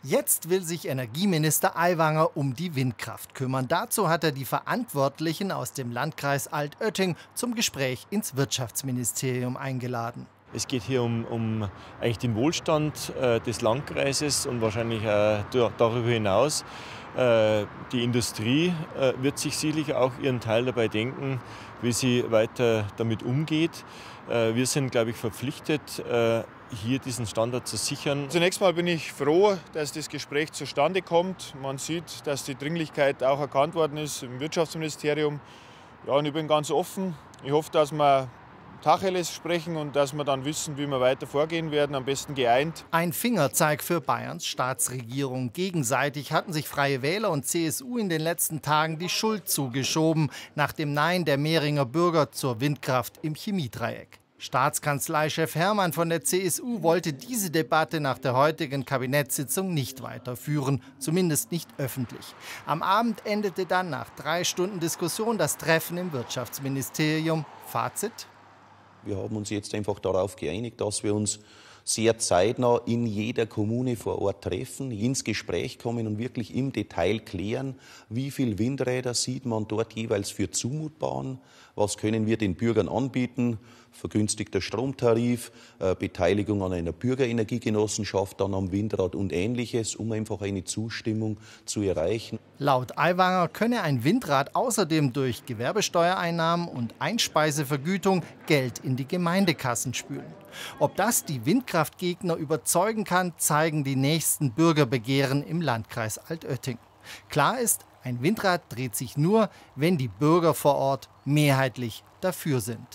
Jetzt will sich Energieminister Aiwanger um die Windkraft kümmern. Dazu hat er die Verantwortlichen aus dem Landkreis Altötting zum Gespräch ins Wirtschaftsministerium eingeladen. Es geht hier um eigentlich den Wohlstand des Landkreises und wahrscheinlich darüber hinaus. Die Industrie wird sich sicherlich auch ihren Teil dabei denken, wie sie weiter damit umgeht. Wir sind, glaube ich, verpflichtet, hier diesen Standort zu sichern. Zunächst mal bin ich froh, dass das Gespräch zustande kommt. Man sieht, dass die Dringlichkeit auch erkannt worden ist im Wirtschaftsministerium. Ja, und ich bin ganz offen. Ich hoffe, dass wir Tacheles sprechen und dass wir dann wissen, wie wir weiter vorgehen werden, am besten geeint. Ein Fingerzeig für Bayerns Staatsregierung. Gegenseitig hatten sich Freie Wähler und CSU in den letzten Tagen die Schuld zugeschoben, nach dem Nein der Mähringer Bürger zur Windkraft im Chemiedreieck. Staatskanzleichef Hermann von der CSU wollte diese Debatte nach der heutigen Kabinettssitzung nicht weiterführen, zumindest nicht öffentlich. Am Abend endete dann nach 3 Stunden Diskussion das Treffen im Wirtschaftsministerium. Fazit? Wir haben uns jetzt einfach darauf geeinigt, dass wir uns sehr zeitnah in jeder Kommune vor Ort treffen, ins Gespräch kommen und wirklich im Detail klären, wie viele Windräder sieht man dort jeweils für zumutbar an, was können wir den Bürgern anbieten, vergünstigter Stromtarif, Beteiligung an einer Bürgerenergiegenossenschaft, dann am Windrad und Ähnliches, um einfach eine Zustimmung zu erreichen. Laut Aiwanger könne ein Windrad außerdem durch Gewerbesteuereinnahmen und Einspeisevergütung Geld in die Gemeindekassen spülen. Ob das die Windkraftgegner überzeugen kann, zeigen die nächsten Bürgerbegehren im Landkreis Altötting. Klar ist, ein Windrad dreht sich nur, wenn die Bürger vor Ort mehrheitlich dafür sind.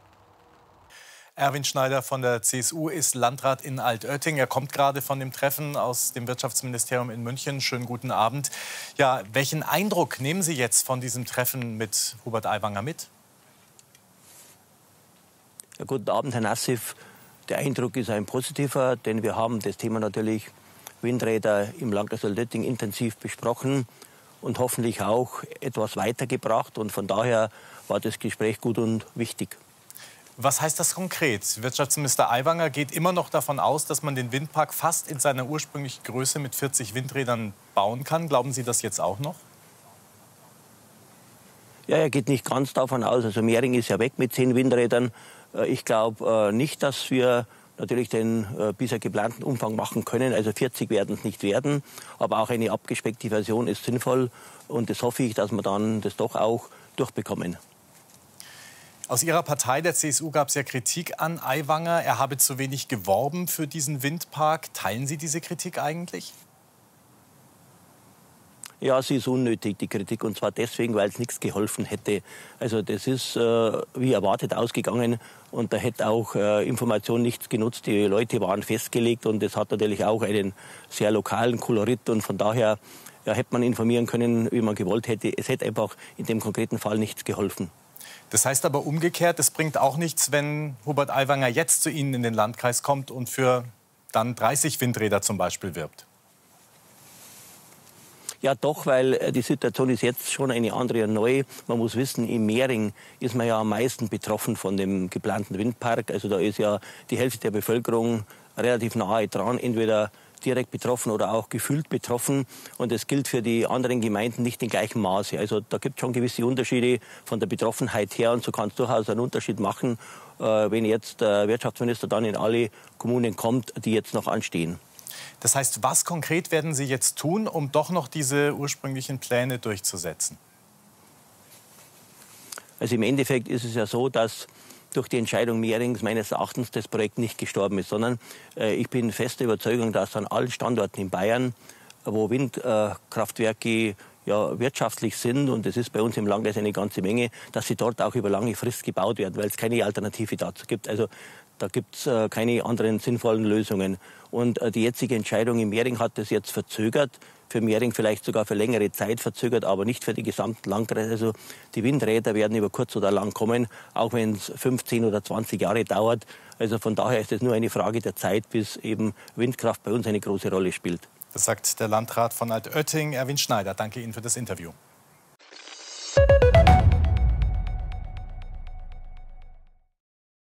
Erwin Schneider von der CSU ist Landrat in Altötting. Er kommt gerade von dem Treffen aus dem Wirtschaftsministerium in München. Schönen guten Abend. Ja, welchen Eindruck nehmen Sie jetzt von diesem Treffen mit Hubert Aiwanger mit? Ja, guten Abend, Herr Nassif. Der Eindruck ist ein positiver, denn wir haben das Thema natürlich Windräder im Landkreis Altötting intensiv besprochen und hoffentlich auch etwas weitergebracht. Und von daher war das Gespräch gut und wichtig. Was heißt das konkret? Wirtschaftsminister Aiwanger geht immer noch davon aus, dass man den Windpark fast in seiner ursprünglichen Größe mit 40 Windrädern bauen kann. Glauben Sie das jetzt auch noch? Ja, er geht nicht ganz davon aus. Also Mehring ist ja weg mit 10 Windrädern. Ich glaube nicht, dass wir natürlich den bisher geplanten Umfang machen können. Also 40 werden es nicht werden. Aber auch eine abgespeckte Version ist sinnvoll. Und das hoffe ich, dass wir dann das doch auch durchbekommen. Aus Ihrer Partei, der CSU, gab es ja Kritik an Aiwanger. Er habe zu wenig geworben für diesen Windpark. Teilen Sie diese Kritik eigentlich? Ja, sie ist unnötig, die Kritik. Und zwar deswegen, weil es nichts geholfen hätte. Also das ist wie erwartet ausgegangen. Und da hätte auch Information nichts genutzt. Die Leute waren festgelegt. Und das hat natürlich auch einen sehr lokalen Kolorit. Und von daher ja, hätte man informieren können, wie man gewollt hätte. Es hätte einfach in dem konkreten Fall nichts geholfen. Das heißt aber umgekehrt, es bringt auch nichts, wenn Hubert Aiwanger jetzt zu Ihnen in den Landkreis kommt und für dann 30 Windräder zum Beispiel wirbt. Ja doch, weil die Situation ist jetzt schon eine andere und neu. Man muss wissen, im Mehring ist man ja am meisten betroffen von dem geplanten Windpark. Also da ist ja die Hälfte der Bevölkerung relativ nahe dran, entweder direkt betroffen oder auch gefühlt betroffen. Und das gilt für die anderen Gemeinden nicht in gleichem Maße. Also da gibt es schon gewisse Unterschiede von der Betroffenheit her. Und so kann es durchaus einen Unterschied machen, wenn jetzt der Wirtschaftsminister dann in alle Kommunen kommt, die jetzt noch anstehen. Das heißt, was konkret werden Sie jetzt tun, um doch noch diese ursprünglichen Pläne durchzusetzen? Also im Endeffekt ist es ja so, dass durch die Entscheidung Mehrings meines Erachtens das Projekt nicht gestorben ist, sondern ich bin fester Überzeugung, dass an allen Standorten in Bayern, wo Windkraftwerke ja, wirtschaftlich sind, und das ist bei uns im Landkreis eine ganze Menge, dass sie dort auch über lange Frist gebaut werden, weil es keine Alternative dazu gibt. Also da gibt es keine anderen sinnvollen Lösungen. Und die jetzige Entscheidung in Mehring hat das jetzt verzögert. Für Mehring vielleicht sogar für längere Zeit verzögert, aber nicht für die gesamten Landkreise. Also die Windräder werden über kurz oder lang kommen, auch wenn es 15 oder 20 Jahre dauert. Also von daher ist es nur eine Frage der Zeit, bis eben Windkraft bei uns eine große Rolle spielt. Das sagt der Landrat von Altötting, Erwin Schneider. Danke Ihnen für das Interview.